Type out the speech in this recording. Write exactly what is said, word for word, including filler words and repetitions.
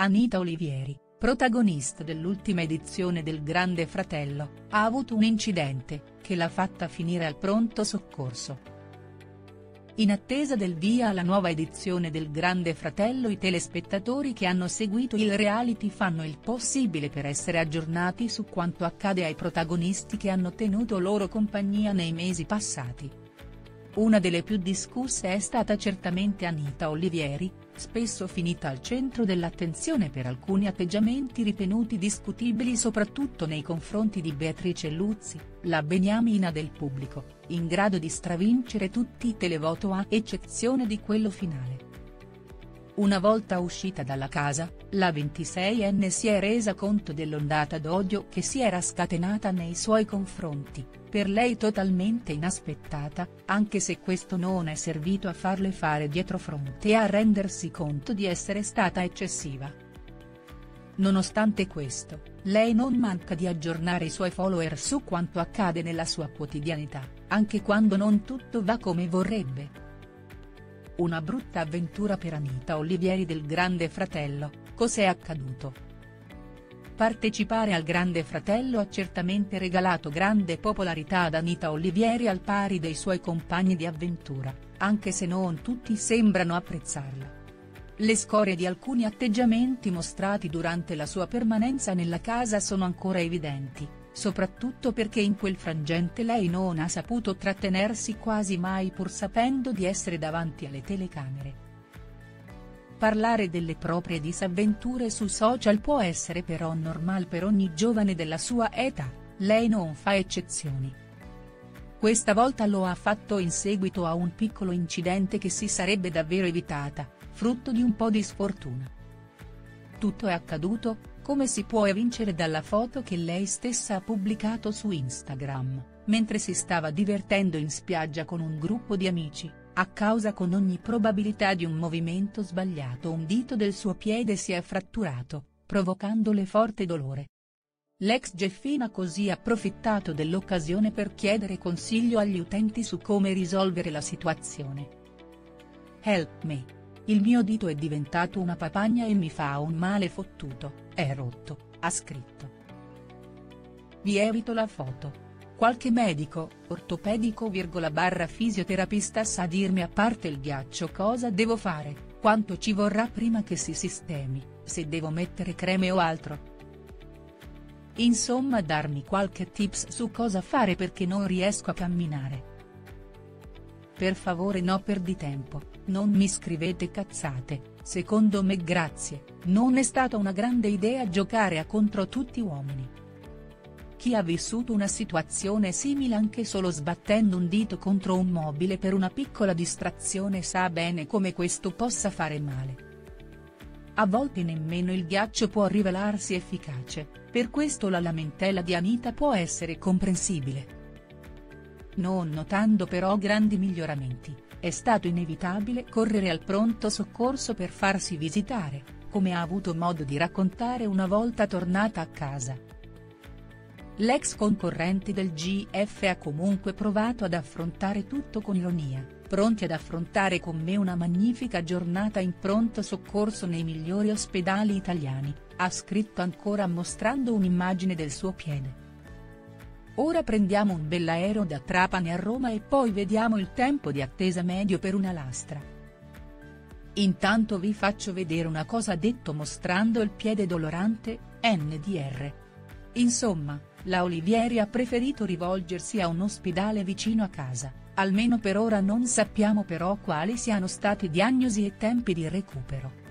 Anita Olivieri, protagonista dell'ultima edizione del Grande Fratello, ha avuto un incidente, che l'ha fatta finire al pronto soccorso. In attesa del via alla nuova edizione del Grande Fratello, i telespettatori che hanno seguito il reality fanno il possibile per essere aggiornati su quanto accade ai protagonisti che hanno tenuto loro compagnia nei mesi passati. Una delle più discusse è stata certamente Anita Olivieri, spesso finita al centro dell'attenzione per alcuni atteggiamenti ritenuti discutibili soprattutto nei confronti di Beatrice Luzzi, la beniamina del pubblico, in grado di stravincere tutti i televoto a eccezione di quello finale. Una volta uscita dalla casa, la ventiseienne si è resa conto dell'ondata d'odio che si era scatenata nei suoi confronti, per lei totalmente inaspettata, anche se questo non è servito a farle fare dietrofront e a rendersi conto di essere stata eccessiva. Nonostante questo, lei non manca di aggiornare i suoi follower su quanto accade nella sua quotidianità, anche quando non tutto va come vorrebbe. Una brutta avventura per Anita Olivieri del Grande Fratello, cos'è accaduto? Partecipare al Grande Fratello ha certamente regalato grande popolarità ad Anita Olivieri al pari dei suoi compagni di avventura, anche se non tutti sembrano apprezzarla. Le scorie di alcuni atteggiamenti mostrati durante la sua permanenza nella casa sono ancora evidenti, soprattutto perché in quel frangente lei non ha saputo trattenersi quasi mai pur sapendo di essere davanti alle telecamere. Parlare delle proprie disavventure su social può essere però normal per ogni giovane della sua età, lei non fa eccezioni. Questa volta lo ha fatto in seguito a un piccolo incidente che si sarebbe davvero evitata, frutto di un po' di sfortuna. Tutto è accaduto, come si può evincere dalla foto che lei stessa ha pubblicato su Instagram, mentre si stava divertendo in spiaggia con un gruppo di amici, a causa con ogni probabilità di un movimento sbagliato un dito del suo piede si è fratturato, provocandole forte dolore. L'ex Geffina ha così approfittato dell'occasione per chiedere consiglio agli utenti su come risolvere la situazione. Help me. Il mio dito è diventato una papagna e mi fa un male fottuto, è rotto, ha scritto. Vi evito la foto. Qualche medico, ortopedico virgola barra fisioterapista sa dirmi a parte il ghiaccio cosa devo fare, quanto ci vorrà prima che si sistemi, se devo mettere creme o altro. Insomma darmi qualche tips su cosa fare perché non riesco a camminare. Per favore no perdi tempo, non mi scrivete cazzate, secondo me grazie, non è stata una grande idea giocare a contro tutti uomini. Chi ha vissuto una situazione simile anche solo sbattendo un dito contro un mobile per una piccola distrazione sa bene come questo possa fare male. A volte nemmeno il ghiaccio può rivelarsi efficace, per questo la lamentela di Anita può essere comprensibile. Non notando però grandi miglioramenti, è stato inevitabile correre al pronto soccorso per farsi visitare, come ha avuto modo di raccontare una volta tornata a casa. L'ex concorrente del G F ha comunque provato ad affrontare tutto con ironia, pronti ad affrontare con me una magnifica giornata in pronto soccorso nei migliori ospedali italiani, ha scritto ancora mostrando un'immagine del suo piede. Ora prendiamo un bell'aereo da Trapani a Roma e poi vediamo il tempo di attesa medio per una lastra. Intanto vi faccio vedere una cosa, ha detto mostrando il piede dolorante, N D R. Insomma, la Olivieri ha preferito rivolgersi a un ospedale vicino a casa, almeno per ora non sappiamo però quali siano stati diagnosi e tempi di recupero.